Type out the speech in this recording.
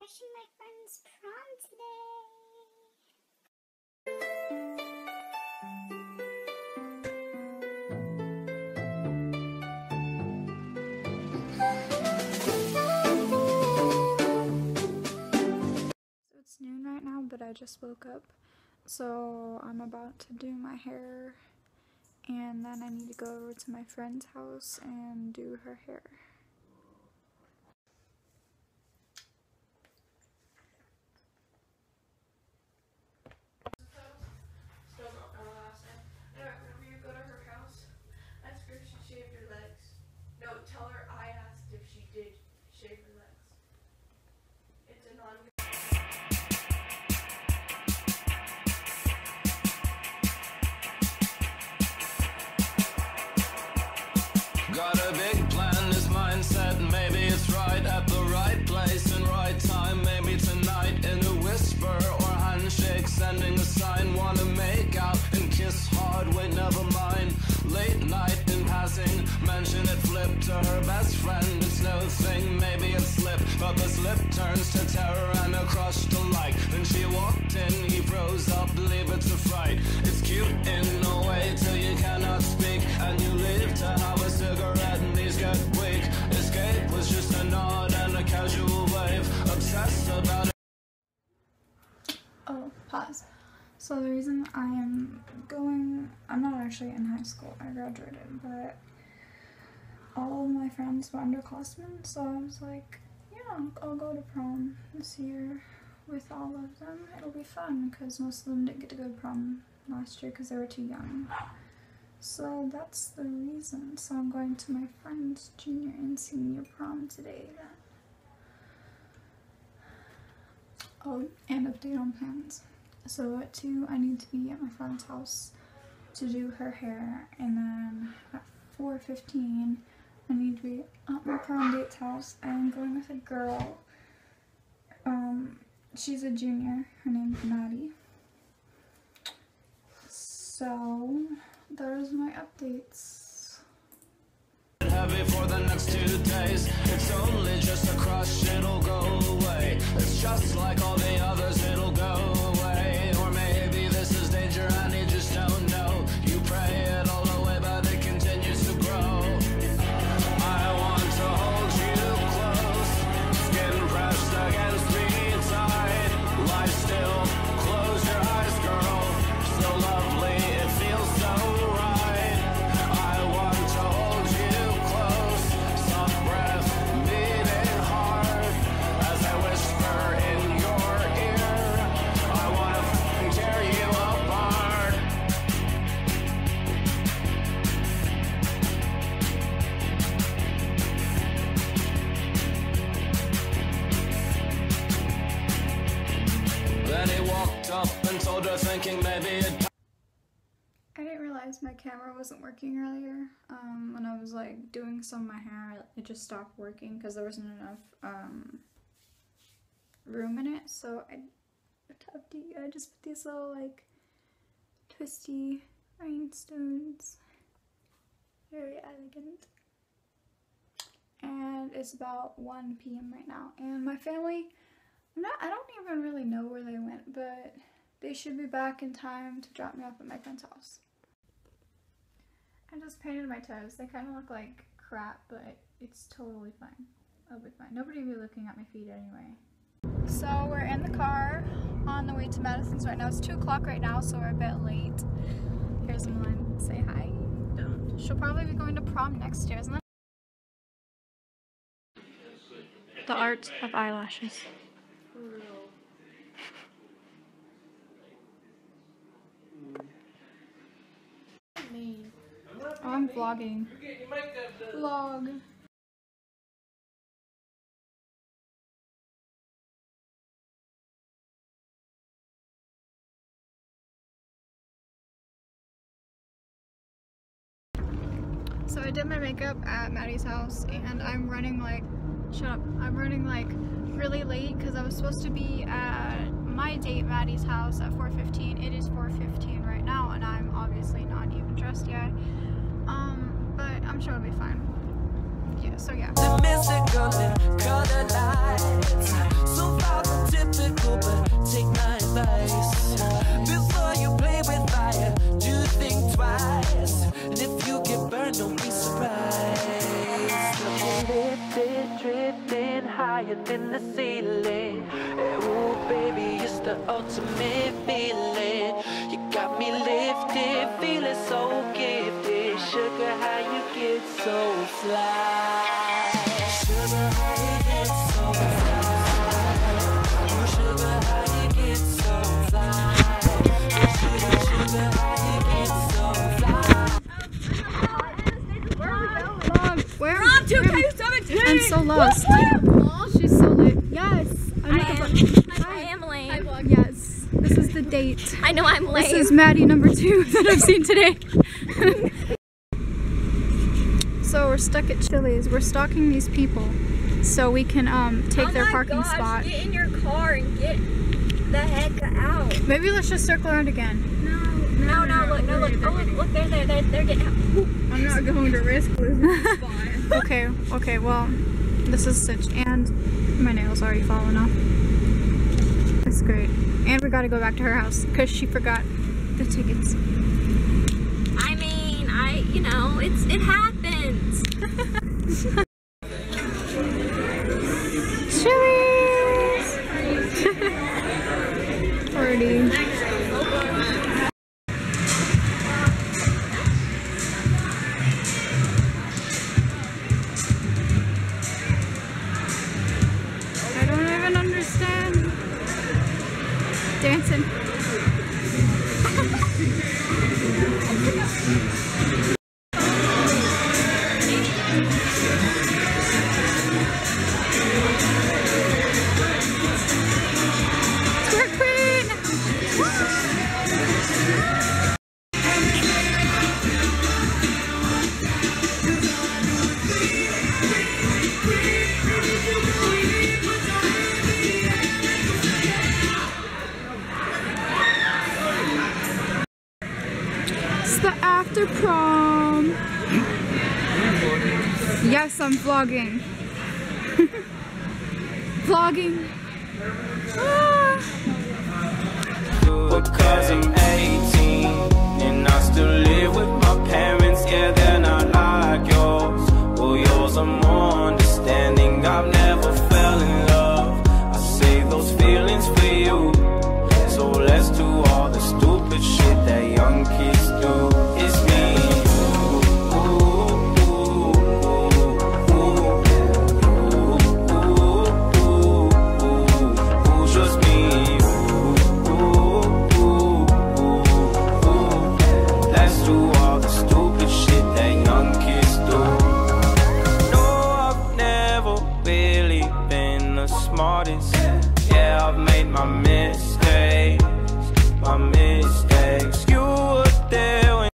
crashing my friend's prom today. So it's noon right now, but I just woke up. So I'm about to do my hair, and then I need to go over to my friend's house and do her hair. Got a big plan, this mindset, maybe it's right at the right place and right time. Maybe tonight in a whisper or handshake, sending a sign. Wanna make out and kiss hard, wait never mind. Late night in passing, mention it, flip to her best friend. It's no thing, maybe a slip, but the slip turns to terror and a crush to like. Then she walked in, he froze up, leave it to fright. It's cute in a way till you cannot speak, and you leave to have a cigarette and these get weak. Escape was just a nod and a casual wave, obsessed about it. Oh, pause. So the reason I'm not actually in high school, I graduated, but all of my friends were underclassmen, so I was like, yeah, I'll go to prom this year with all of them. It'll be fun, because most of them didn't get to go to prom last year because they were too young. So that's the reason. So I'm going to my friend's junior and senior prom today. Oh, and update on plans. So at 2, I need to be at my friend's house to do her hair, and then at 4:15, I need to be at my prom date's house. I'm going with a girl. She's a junior. Her name's Maddie. So those are my updates. Heavy for the next 2 days. It's only just a crush, it'll go away. It's just like all the others, it'll go away. Or maybe this is danger and you just don't know. You pray it all away, but it continues to grow. I want to hold you close, skin pressed against me tight. Lie still, close your eyes, girl. So lovely, it feels so right. I want to hold you close, soft breath beating hard as I whisper in your ear. I want to tear you apart. Then he walked up and told her, thinking maybe it. I didn't realize my camera wasn't working earlier. When I was like doing some of my hair, it just stopped working because there wasn't enough room in it. So I just put these little like twisty rhinestones. Very elegant. And it's about 1 p.m. right now. And my family, I don't even really know where they went, but they should be back in time to drop me off at my friend's house. I just painted my toes. They kind of look like crap, but it's totally fine. It'll be fine. Nobody will be looking at my feet anyway. So we're in the car on the way to Madison's right now. It's 2 o'clock right now, so we're a bit late. Here's Milan. Say hi. Don't. She'll probably be going to prom next year, isn't it? The art of eyelashes. Oh, I'm vlogging. Vlog. So I did my makeup at Maddie's house, and I'm running like, I'm running like really late because I was supposed to be at my date Maddie's house at 4:15. It is 4:15 right now, and I'm obviously not even dressed yet. But I'm sure it'll be fine. Yeah, so yeah. in the ceiling. Ooh, baby, it's the ultimate feeling. You got me lifted, feeling so gifted. Sugar, how you get so fly? Sugar, how you get so fly? Ooh, sugar, how you get so fly? Sugar, sugar, how you get so fly? Where? Prom 2K17! I'm so lost. Oh, she's so lit. Yes. I am lame. Yes. This is the date. I know I'm lame. This is Maddie number 2 that I've seen today. So we're stuck at Chili's. We're stalking these people so we can take their parking spot. Get in your car and get the heck out. Maybe let's just circle around again. No, look. Oh, look, they're getting out. I'm not going to risk losing the spot. Okay, well, this is stitched and my nail's already fallen off. That's great. And we gotta go back to her house because she forgot the tickets. I mean, you know, it happens. Chili's! Party. I don't even understand. Dancing. Twerk queen! It's the after prom. Yes, I'm vlogging. Vlogging. Ah. Because I'm 18 and I still live with my parents. Yeah, they're not like yours. Well, yours are more understanding. I've never fell in love. I save those feelings for you. So let's do all the stupid shit that young kids